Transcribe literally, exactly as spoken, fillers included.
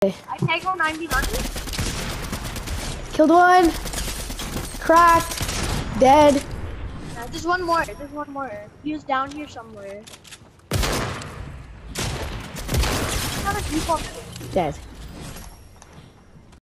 I can't go ninety-nine. Killed one. Cracked. Dead. Uh, there's one more. There's one more. He was down here somewhere. Not a default. Dead.